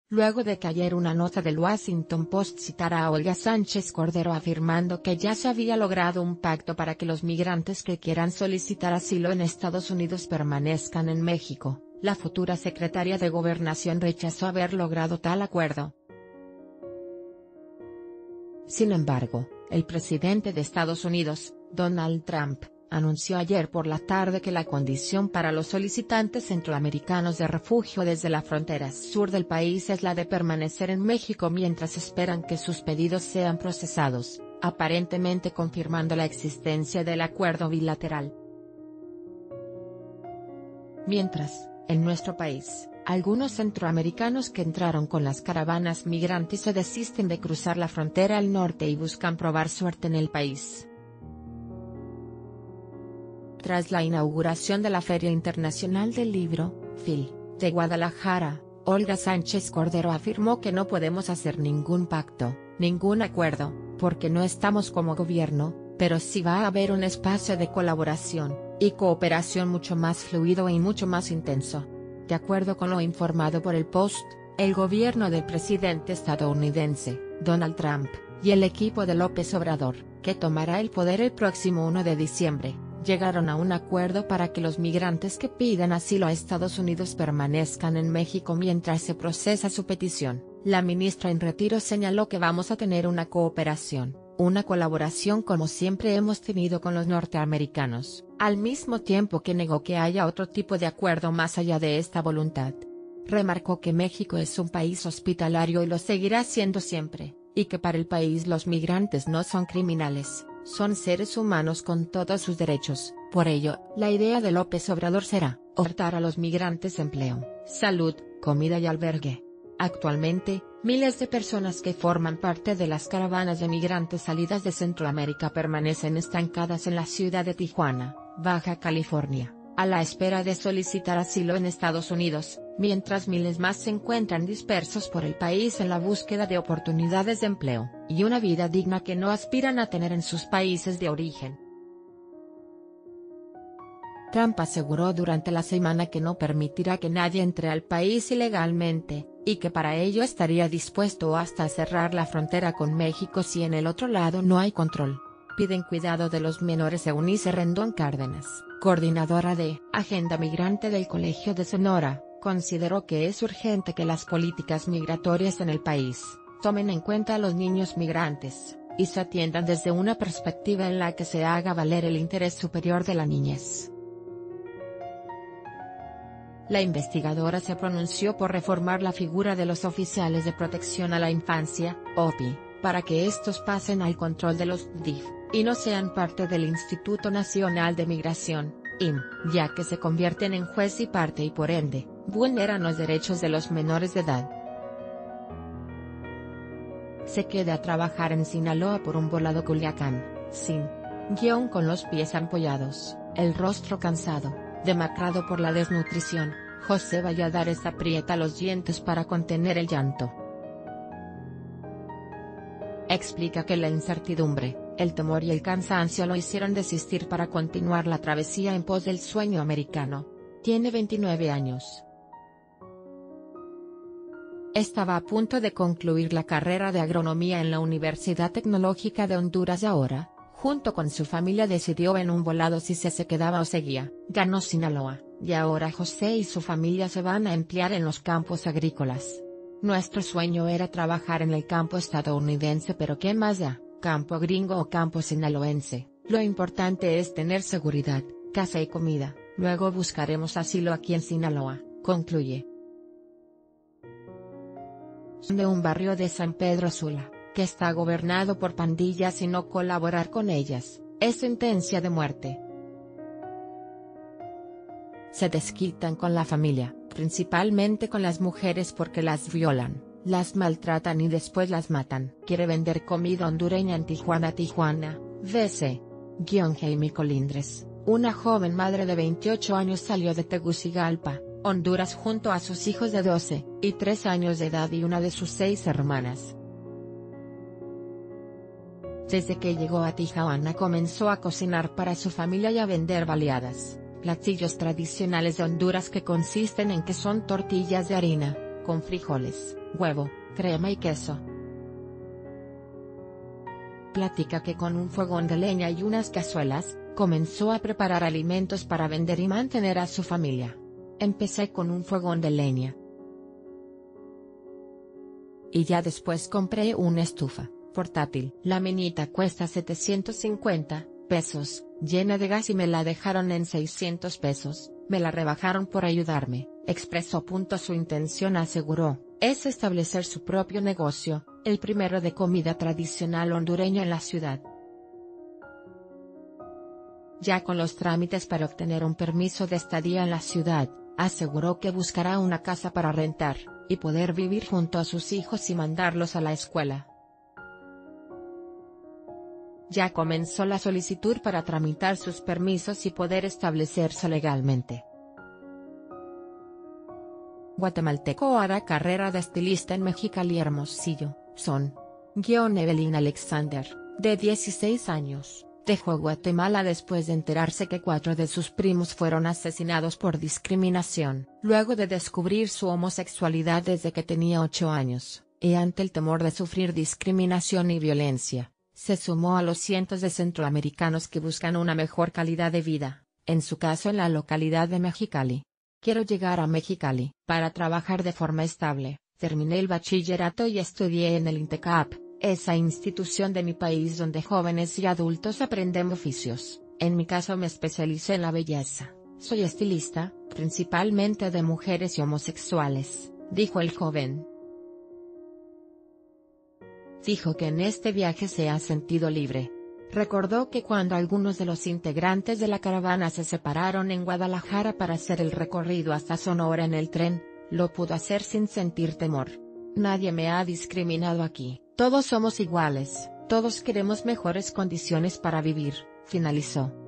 luego de que ayer una nota del Washington Post citara a Olga Sánchez Cordero afirmando que ya se había logrado un pacto para que los migrantes que quieran solicitar asilo en Estados Unidos permanezcan en México. La futura secretaria de Gobernación rechazó haber logrado tal acuerdo. Sin embargo, el presidente de Estados Unidos, Donald Trump, anunció ayer por la tarde que la condición para los solicitantes centroamericanos de refugio desde la frontera sur del país es la de permanecer en México mientras esperan que sus pedidos sean procesados, aparentemente confirmando la existencia del acuerdo bilateral. Mientras, en nuestro país, algunos centroamericanos que entraron con las caravanas migrantes se desisten de cruzar la frontera al norte y buscan probar suerte en el país. Tras la inauguración de la Feria Internacional del Libro, FIL, de Guadalajara, Olga Sánchez Cordero afirmó que no podemos hacer ningún pacto, ningún acuerdo, porque no estamos como gobierno, pero sí va a haber un espacio de colaboración y cooperación mucho más fluido y mucho más intenso. De acuerdo con lo informado por el Post, el gobierno del presidente estadounidense, Donald Trump, y el equipo de López Obrador, que tomará el poder el próximo 1 de diciembre, llegaron a un acuerdo para que los migrantes que pidan asilo a Estados Unidos permanezcan en México mientras se procesa su petición. La ministra en retiro señaló que vamos a tener una cooperación, una colaboración como siempre hemos tenido con los norteamericanos, al mismo tiempo que negó que haya otro tipo de acuerdo más allá de esta voluntad. Remarcó que México es un país hospitalario y lo seguirá siendo siempre, y que para el país los migrantes no son criminales, son seres humanos con todos sus derechos. Por ello, la idea de López Obrador será ofertar a los migrantes empleo, salud, comida y albergue. Actualmente, miles de personas que forman parte de las caravanas de migrantes salidas de Centroamérica permanecen estancadas en la ciudad de Tijuana, Baja California, a la espera de solicitar asilo en Estados Unidos, mientras miles más se encuentran dispersos por el país en la búsqueda de oportunidades de empleo y una vida digna que no aspiran a tener en sus países de origen. Trump aseguró durante la semana que no permitirá que nadie entre al país ilegalmente, y que para ello estaría dispuesto hasta a cerrar la frontera con México si en el otro lado no hay control. Piden cuidado de los menores. Eunice Rendón Cárdenas, coordinadora de Agenda Migrante del Colegio de Sonora, consideró que es urgente que las políticas migratorias en el país tomen en cuenta a los niños migrantes, y se atiendan desde una perspectiva en la que se haga valer el interés superior de la niñez. La investigadora se pronunció por reformar la figura de los oficiales de protección a la infancia, OPI, para que estos pasen al control de los DIF, y no sean parte del Instituto Nacional de Migración, INM, ya que se convierten en juez y parte y por ende, vulneran los derechos de los menores de edad. Se queda a trabajar en Sinaloa por un volado Culiacán, sin guión, con los pies ampollados, el rostro cansado, demacrado por la desnutrición. José Valladares aprieta los dientes para contener el llanto. Explica que la incertidumbre, el temor y el cansancio lo hicieron desistir para continuar la travesía en pos del sueño americano. Tiene 29 años. Estaba a punto de concluir la carrera de agronomía en la Universidad Tecnológica de Honduras y ahora, junto con su familia decidió en un volado si se quedaba o seguía. Ganó Sinaloa, y ahora José y su familia se van a emplear en los campos agrícolas. Nuestro sueño era trabajar en el campo estadounidense, pero ¿qué más da, campo gringo o campo sinaloense? Lo importante es tener seguridad, casa y comida, luego buscaremos asilo aquí en Sinaloa, concluye. De un barrio de San Pedro Sula, que está gobernado por pandillas y no colaborar con ellas, es sentencia de muerte. Se desquitan con la familia, principalmente con las mujeres porque las violan, las maltratan y después las matan. Quiere vender comida hondureña en Tijuana. VC. Jaime Colindres, una joven madre de 28 años salió de Tegucigalpa, Honduras junto a sus hijos de 12 y 3 años de edad y una de sus 6 hermanas. Desde que llegó a Tijuana comenzó a cocinar para su familia y a vender baleadas, platillos tradicionales de Honduras que consisten en que son tortillas de harina, con frijoles, huevo, crema y queso. Platica que con un fogón de leña y unas cazuelas, comenzó a preparar alimentos para vender y mantener a su familia. Empecé con un fogón de leña. Y ya después compré una estufa portátil. La minita cuesta 750 pesos, llena de gas y me la dejaron en 600 pesos, me la rebajaron por ayudarme, expresó. Su intención, aseguró, es establecer su propio negocio, el primero de comida tradicional hondureña en la ciudad. Ya con los trámites para obtener un permiso de estadía en la ciudad, aseguró que buscará una casa para rentar, y poder vivir junto a sus hijos y mandarlos a la escuela. Ya comenzó la solicitud para tramitar sus permisos y poder establecerse legalmente. Guatemalteco hará carrera de estilista en Mexicali. Hermosillo, son. Evelyn Alexander, de 16 años, dejó Guatemala después de enterarse que 4 de sus primos fueron asesinados por discriminación, luego de descubrir su homosexualidad desde que tenía 8 años, y ante el temor de sufrir discriminación y violencia, se sumó a los cientos de centroamericanos que buscan una mejor calidad de vida, en su caso en la localidad de Mexicali. Quiero llegar a Mexicali para trabajar de forma estable. Terminé el bachillerato y estudié en el INTECAP, esa institución de mi país donde jóvenes y adultos aprenden oficios. En mi caso me especialicé en la belleza. Soy estilista, principalmente de mujeres y homosexuales, dijo el joven. Dijo que en este viaje se ha sentido libre. Recordó que cuando algunos de los integrantes de la caravana se separaron en Guadalajara para hacer el recorrido hasta Sonora en el tren, lo pudo hacer sin sentir temor. Nadie me ha discriminado aquí, todos somos iguales, todos queremos mejores condiciones para vivir, finalizó.